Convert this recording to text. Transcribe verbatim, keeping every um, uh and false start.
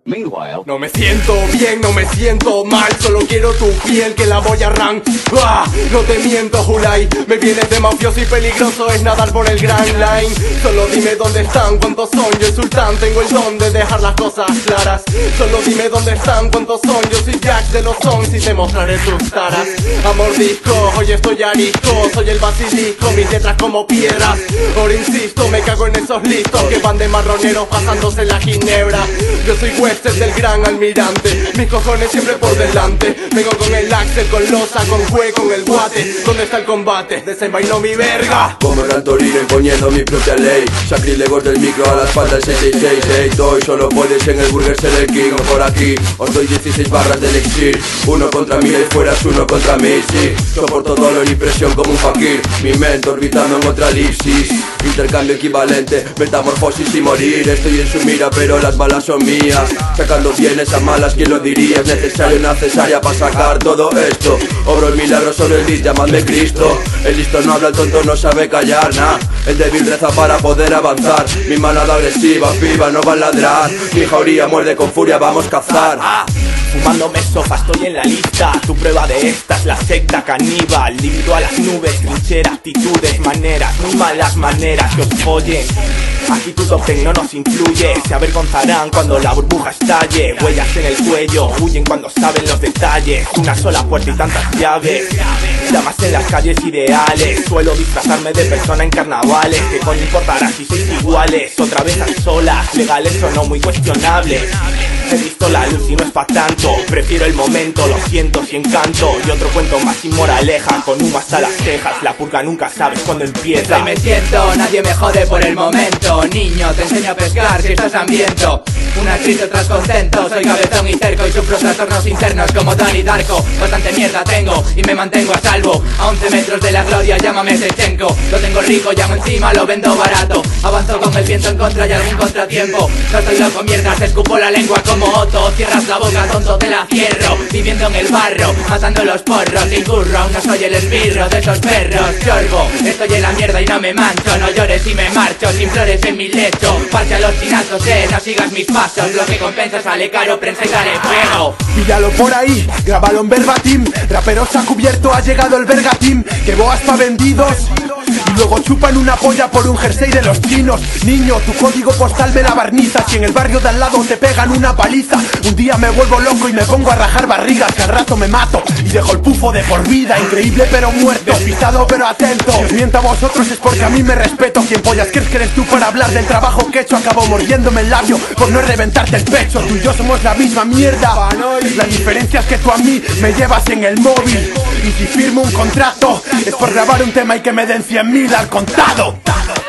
Meanwhile, no me siento bien, no me siento mal, solo quiero tu piel que la voy a arran. ¡Ah! No te miento, Julai, me vienes de mafioso y peligroso es nadar por el Grand Line. Solo dime dónde están, cuántos son, yo el sultán, tengo el don de dejar las cosas claras. Solo dime dónde están, cuántos son, yo soy Jack de los Sons y te mostraré tus taras. Amor disco, hoy estoy arisco, soy el basilisco, mis letras como piedras. Ahora insisto, me cago en esos listos que van de marroneros pasándose la ginebra. Yo soy Wester del gran almirante, mis cojones siempre por delante. Vengo con el Axel, con Losa, con Jue, con el Guate. ¿Dónde está el combate? Desenvainó mi verga. Como Gran Torino imponiendo mi propia ley. Sacrílegos del micro a la espalda el seis seis seis seis. Hoy solo puedes en el Burger ser el king. O por aquí os doy dieciséis barras de elixir. Uno contra mí y fueras uno contra mí, sí. Soporto dolor y presión como un fakir. Mi mente orbitando en otra elipsis. Intercambio equivalente, metamorfosis y morir. Estoy en su mira pero las balas son mías. Sacando bienes a malas, ¿quién lo diría? Es necesario una cesárea para sacar todo esto. Obro el milagro sobre el beat, llamadme Cristo. El listo no habla, el tonto no sabe callar, nah. El débil reza para poder avanzar. Mi manada agresiva, viva, no va a ladrar. Mi jauría muerde con furia, vamos a cazar. Fumándome sopa, estoy en la lista. Tu prueba de esta es la secta caníbal. Lindo a las nubes, trinchera, actitudes, maneras, muy malas maneras que os follen. Aquí tu top ten no nos influye. Se avergonzarán cuando la burbuja estalle. Huellas en el cuello, huyen cuando saben los detalles. Una sola puerta y tantas llaves. Llamas en las calles ideales. Suelo disfrazarme de persona en carnavales. ¿Qué coño importará si sois iguales? Otra vez a solas, legales o no, muy cuestionable. He visto la luz y no es pa' tanto. Prefiero el momento, lo siento si encanto. Y otro cuento más sin moraleja, con humo hasta las cejas. La purga nunca sabes cuándo empieza. Hoy me siento, nadie me jode por el momento. Niño, te enseño a pescar si estás hambriento. Una triste, otras contento. Soy cabezón y terco y sufro trastornos internos como Donnie Darko. Bastante mierda tengo y me mantengo a salvo. A once metros de la gloria, llámame Sechenko. Lo tengo rico, llamo encima, lo vendo barato. Avanzo con el viento en contra y algún contratiempo. No estoy loco, mierda, te escupo la lengua como Otto. Cierras la boca, tonto, te la cierro. Viviendo en el barro, matando los porros. Sin curro, aún no soy el esbirro de esos perros. Yorgo, estoy en la mierda y no me mancho. No llores y me marcho, sin flores en mi lecho. Parche a los chinazos, eh, no sigas mis pasos. Lo que compensa sale caro, prensa y sale fuego. Píllalo por ahí, grábalo en verbatim. Raperos ha cubierto, ha llegado el vergatim. Que boas pa' vendidos y luego chupan una polla por un jersey de los chinos. Niño, tu código postal me la barniza. Si en el barrio de al lado te pegan una paliza. Un día me vuelvo loco y me pongo a rajar barrigas. Que al rato me mato y dejo el pufo de por vida. Increíble pero muerto, despistado pero atento. Si os miento a vosotros es porque a mí me respeto. ¿Quién pollas crees que eres tú para hablar del trabajo que he hecho? Acabo mordiéndome el labio por no reventarte el pecho. Tú y yo somos la misma mierda. La diferencia es que tú a mí me llevas en el móvil. Y si firmo un contrato es por grabar un tema y que me den cien mil al contado.